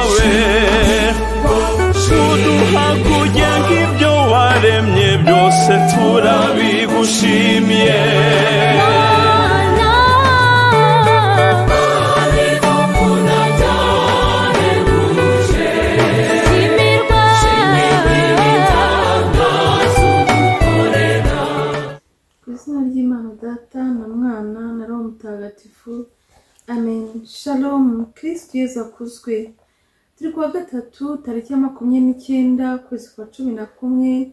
wawe uduha kugenga ibyo waremye byose turabigushimiye izina ry'Imana Data na Mwana na Roho Mutagatifu. Amen. Shalom. Kristo Yesu akuzwe. Turi kuwa gatatu tariki ya 29 kwezi kwa 11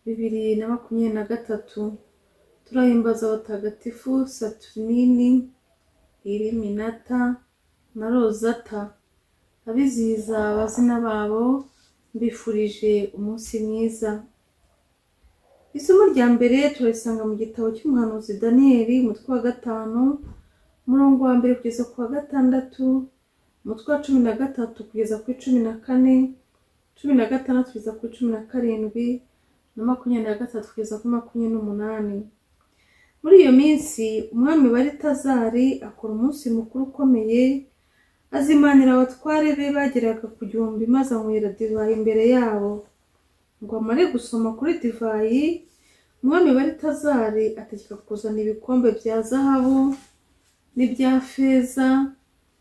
2023. Turahimbaza abatagatifu Saturnini, Iliminata na Rozata. Abizihiza abazina babo mbifurije umunsi mwiza. Isomo rya mbere turisanga mu gitabo cy'umuhanuzi Danieli umutwe wa 5 umurongo wa 1 kugeza ku wa 6, umutwe wa 13 kugeza ku 14, 16 kugeza ku 17 na 23 kugeza ku 28. Muri iyo minsi umwami Baritazari akora umunsi mukuru ukomeye, azimanira abatware be bageraga ku 1000 maze anywera divayi imbere yabo. Ngo amare gusoma kuri divayi, umwami Baritazari ategeka kuzana ibikombe bya zahabu n'ibya feza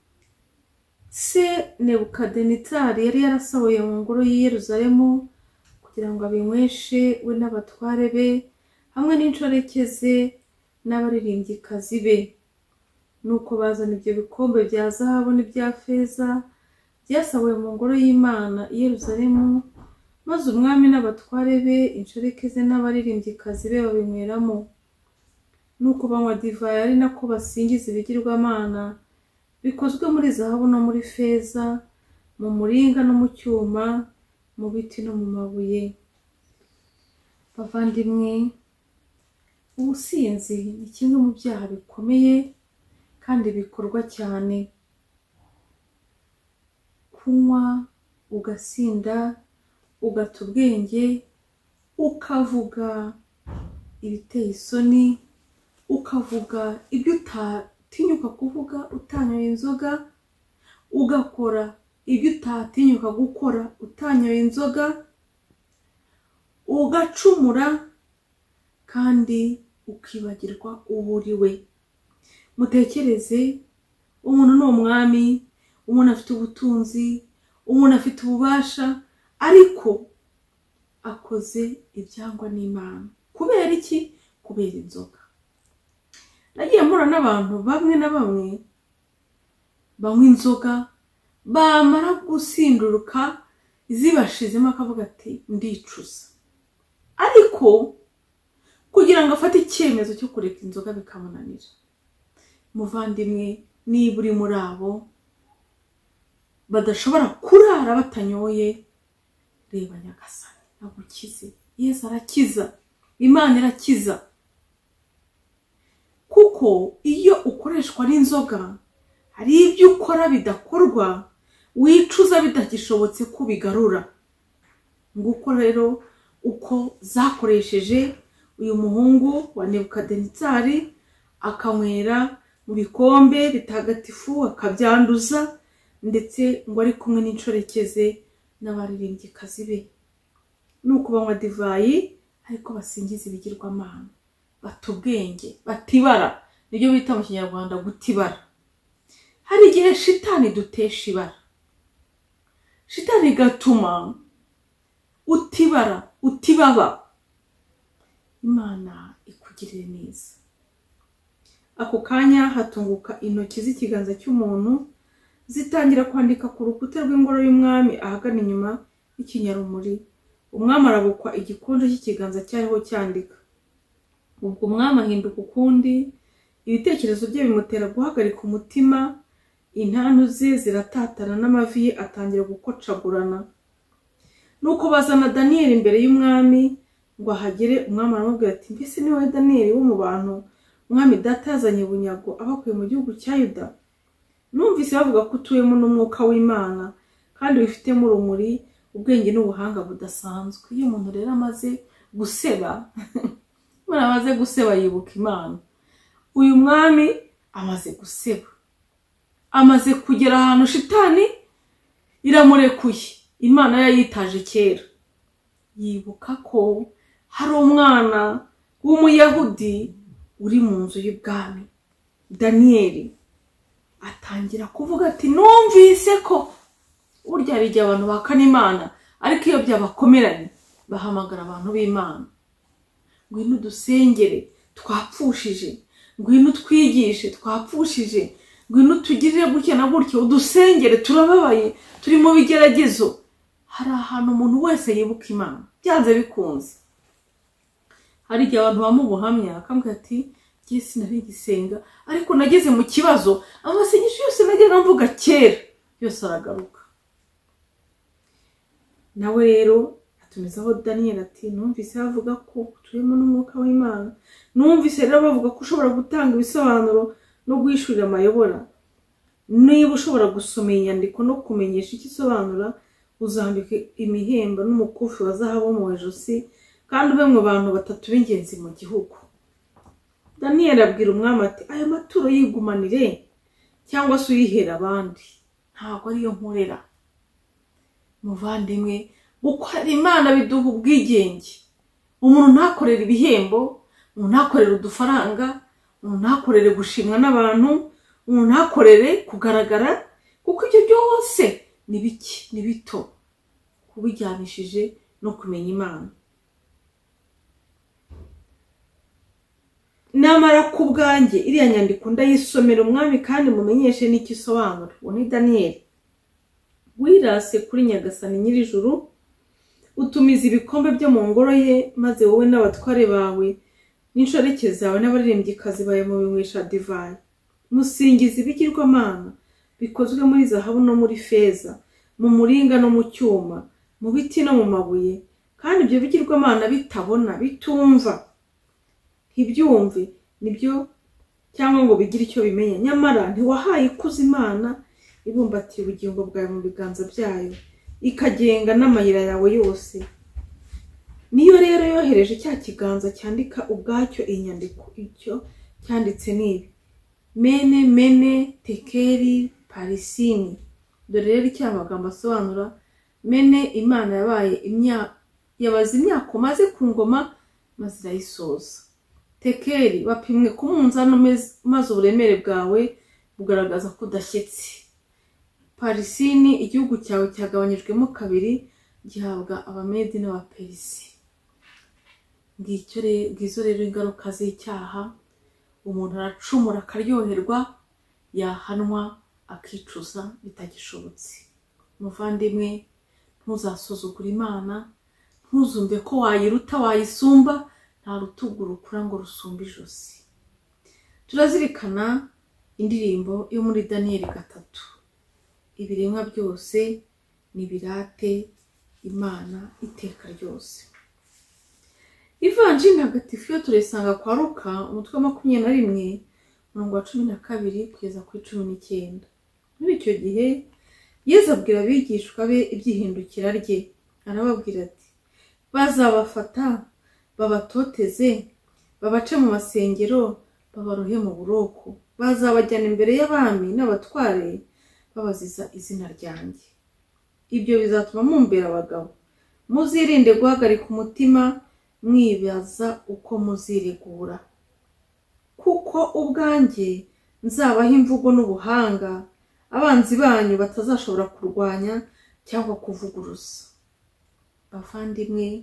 se Nebukadinezari yari yarasahuye mu ngoro y'i Yerusalemu kugira ngo abinyweshe we n'abatware be hamwe n'inshoreke ze n'abaririmbyikazi be. Nuko bazana ibyo bikombe bya zahabu n'ibya feza byasahuye mu ngoro y'Imana i Yerusalemu, maze umwami n'abatware be inshoreke ze n'abaririmbyikazi be babinyweramo. Nuko banywa divayi ari nako basingiza ibigirwamana bikozwe muri zahabu no muri feza, mu muringa no mu cyuma, mu biti no mu mabuye. Bavandimwe, ubusinzi ni kimwe mu byaha bikomeye kandi bikorwa cyane. Kunywa ugasinda, ugata ubwenge, ukavuga ibiteye isoni, ukavuga ibyo utatinyuka kuvuga utanyoye inzoga, ugakora ibyo utatinyuka gukora utanyoye inzoga, ugacumura kandi ukibagirwa uburiwe. Mutekereze, umuntu ni umwami, umuntu afite ubutunzi, umuntu afite ububasha, ariko akoze ibyangwa n'Imana. Kubera iki? Kubera inzoga. Nagiye mpura n'abantu bamwe na bamwe banywa inzoga, bamara gusinduruka zibashizemo akavuga ati ndicuza, ariko kugira ngo afate icyemezo cyo kureka inzoga bikamunanira. Muvandimwe, niba uri muri abo badashobora kurara batanyoye, reba Nyagasani agukize. Yesu arakiza, Imana irakiza. Kuko iyo ukoreshwa n'inzoga hari ibyo ukora bidakorwa, wicuza bidagishobotse kubigarura. Nguko rero uko zakoresheje uyu muhungu wa Nebukadinezari, akanywera mu bikombe bitagatifu akabyanduza, ndetse ngo ari kumwe n'inshoreke ze n'abaririmbyikazi be. Nuko banywa divayi ariko basingiza ibigirwamana, bata ubwenge, batibara. Nibyo bita mu Kinyarwanda gutibara. Hari igihe shitani dutesha ibara, shitani gatuma utibara, utibaba. Imana ikugirire neza. Ako kanya hatunguka intoki z'ikiganza cy'umuntu zitangira kwandika ku rukuta rw'ingoro y'umwami ahagana inyuma y'ikinyarumuri. Umwami arabukwa igikonjo cy'ikiganza cyariho cyandika. Ubwo umwami ahinduka ukundi, ibitekerezo bye bimutera guhagarika umutima, intantu ze ziratatana n'amavi ye atangira gukocagurana. Nuko bazana Danieli imbere y'umwami ngo ahagere. Umwami aramubwira ati, mbese ni wowe Danieli wo mu bantu umwami data yazanye bunyago abakuye mu gihugu cya Yuda? Numvise bavuga ko utuyemo n'umwuka w'Imana kandi wifitemo urumuri, ubwenge n'ubuhanga budasanzwe. Iyo umuntu rero amaze guseba Imana amaze guseba yibuka Imana. Uyu mwami amaze guseba, amaze kugera ahantu shitani iramurekuye. Imana yayitaje kera. Yibuka ko hari umwana w'umuyahudi uri mu nzu y'ubwami. Daniyeli atangira kuvuga ati numvise ko burya ari igihe abantu bakana Imana, ariko iyo byabakomeranye bahamagara abantu b'Imana. Ngwino dusengere twapfushije, ngwino twigishe twapfushije, ngwino tugirire gutya na gutya, udusengere turababaye, turi mu bigeragezo. Hari ahantu umuntu wese yibuka Imana byanze bikunze. Hari igihe abantu bamubuhamya akambwira ati ngiye sinari gisenga, ariko nageze mu kibazo, amasengesho yose najyaga mvuga kera yose aragaruka. Nawe rero atumizaho Daniel ati numvise bavuga ko turimo n'umwuka w'Imana, numvise rero bavuga ko ushobora gutanga ibisobanuro no guhishurira amayobora. Niba ushobora gusoma inyandiko no kumenyesha ikisobanura, uzambika imihemba n'umukufi wa zahabu mu ijosi, kandi ube mu bantu 3 b'ingenzi mu gihugu. Daniel abwira umwami ati ayo maturo yigumanire cyangwa se uyihera abandi, ntabwo ariyo nkorera. Muvandimwe, gukorera Imana biduha ubwigenge. Umuntu ntakorera ibihembo, umuntu ntakorera udufaranga, umuntu ntakorere gushimwa n'abantu, umuntu ntakorere kugaragara, kuko ibyo byose ni biki, ni bito kubijyanishije no kumenya Imana. Namara kubwanjye iriya nyandiko ndayisomera umwami kandi mumenyeshe n'ikisobanuro. Uwo ni Daniel. Wirase kuri Nyagasani nyir'ijuru, utumiza ibikombe byo mu ngoro ye, maze wowe n'abatware bawe n'inshoreke zawe n'abaririmbyi bawe mubinywesha divayi. Musingiza ibigirwamana bikozwe muri zahabu no muri feza, mu muringa no mu cyuma, mu biti no mu mabuye, kandi ibyo bigirwamana bitabona, bitumva, ntibyumve nibyo cyangwa ngo bigire icyo bimenya. Nyamara ntiwahaye ikuza Imana ibumbatiye ubugingo bwawe mu biganza byayo, ikagenga n'amayira yawe yose. Niyo rero yohereje cya kiganza cyandika ubwacyo inyandiko. Icyo cyanditse nibi: mene mene tekeri parisini. Dore rero icyo amagambo asobanura: mene, Imana yabaze imyaka umaze ku ngoma maze irayisoza. Tekeri, bapimwe ku munzani maze uburemere bwawe bugaragaza ko udashyitse. Parisini, igihugu cyawe cyagabanyijwemo 2 gihabwa Abamedi n'Abaperisi. Ngizo rero ingaruka z'icyaha. Umuntu aracumura akaryoherwa, yahanwa akicuza bitagishobotse. Muvandimwe, ntuzasuzugura Imana, ntuzumve ko wayiruta wayisumba, nta rutugu rukura ngo rusumbe ijosi. Turazirikana indirimbo yo muri Daniel 3. Ibiremwa byose nibirate Imana iteka ryose. Ivanjili ntagatifu yo turesanga kwa Luka umutwe wa 21 umurongo wa 12 kugeza kuri 19. Muri icyo gihe Yesu abwira abigishwa be ibyihindukira rye, arababwira ati bazabafata babatoteze, babace mu masengero, babarohe mu buroko, bazabajyana imbere y'abami n'abatware babaziza izina ryanjye. Ibyo bizatuma mumbera abagabo. Muzirinde guhagarika umutima mwibaza uko muziregura, kuko ubwanjye nzabaha imvugo n'ubuhanga abanzi banyu batazashobora kurwanya cyangwa kuvuguruza. Bavandimwe,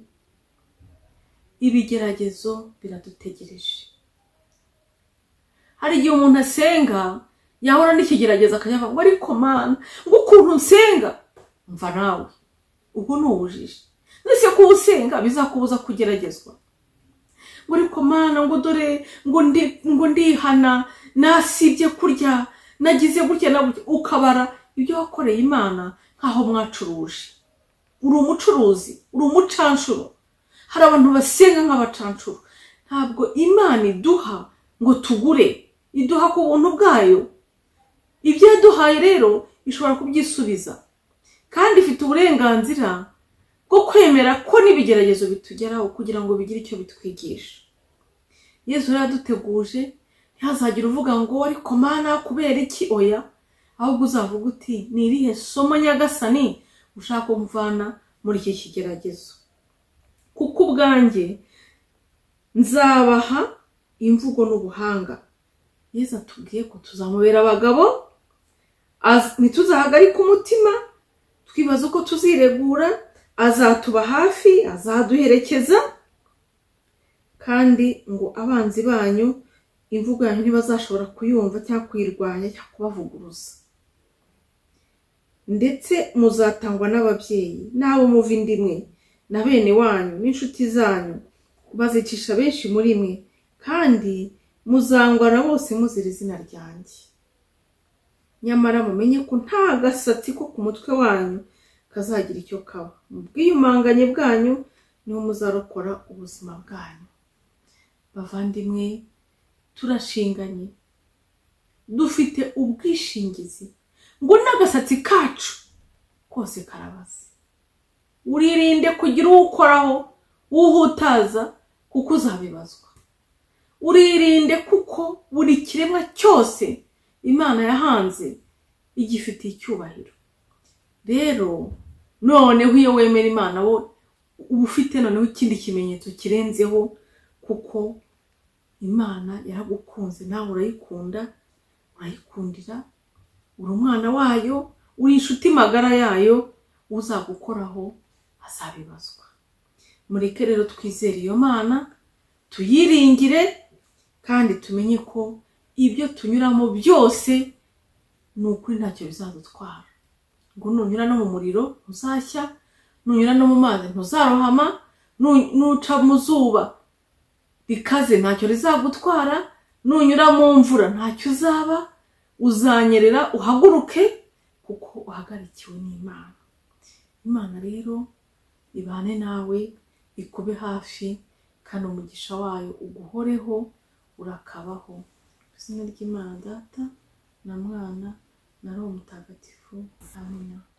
ibigeragezo biradutegereje. Hari igihe umuntu asenga yahora n'ikigeragezo akavuga ngo ariko Mana, ngo ukuntu nsenga, mva nawe ubwo n'ubujije. Nese ko usenga bizakubuza kugeragezwa. Ngo ariko Mana, ngo dore ngo ndihana, nasibye kurya, nagize gutya na gutya, ukabara ibyo wakoreye Imana nkaho mwacuruje. Uri umucuruzi, uri umucanshuro. Hari abantu basenga nk'abacanshuro. Ntabwo Imana iduha ngo tugure, iduha ku buntu bwayo. Ibyo yaduhaye rero ishobora kubyisubiza, kandi ifite uburenganzira bwo kwemera ko n'ibigeragezo bitugeraho kugira ngo bigire icyo bitwigisha. Yesu yaraduteguje, ntihazagira uvuga ngo ariko Mana kubera iki? Oya, ahubwo uzavuga uti ni irihe somo nyagasani ushaka kumvana muri iki kigeragezo. Kuko ubwanjye nzabaha imvugo n'ubuhanga. Yesu atubwiye ko tuzamubera abagabo, ntituzahagarika umutima twibaza uko tuziregura, azatuba hafi, azaduherekeza, kandi ngo abanzi banyu imvugo yanyu ntibazashobora kuyumva cyangwa kuyirwanya cyangwa kubavuguruza. Ndetse muzatangwa n'ababyeyi n'abo muva indimwe na bene wanyu n'inshuti zanyu, bazicisha benshi muri mwe, kandi muzangwa na bose muzira izina ryanjye. Nyamara mumenye ko nta gasatsi ko ku mutwe wanyu kazagira icyo kaba. Mu bwiyumanganye bwanyu niho muzarokora ubuzima bwanyu. Bavandimwe, turashinganye, dufite ubwishingizi ngo n'agasatsi kacu kose karabaze. Uririnde kugira uwukoraho uhutaza, kuko uzabibazwa. Uririnde kuko buri kiremwa cyose Imana yahanze igifitiye icyubahiro. Rero noneho iyo wemera Imana wo ufite noneho ikindi kimenyetso kirenzeho, kuko Imana yaragukunze nawe urayikunda, urayikundira, uri umwana wayo, uri inshuti magara yayo, uzagukoraho azabibazwa. Mureke rero twizere iyo Mana, tuyiringire, kandi tumenye ko ibyo tunyuramo byose ni ukuri ntacyo bizadutwara. Ngo nunyura no mu muriro ntuzashya, nunyura no mu mazi ntuzarohama, nuca mu zuba bikaze ntacyo rizagutwara, nunyura mu mvura ntacyo uzaba, uzanyerera uhaguruke, kuko uhagarikiwe n'Imana. Imana rero ibane nawe, ikube hafi, kandi umugisha wayo uguhoreho, urakabaho. Izina ry'Imana Data na Mwana na Roho Mutagatifu. Amina.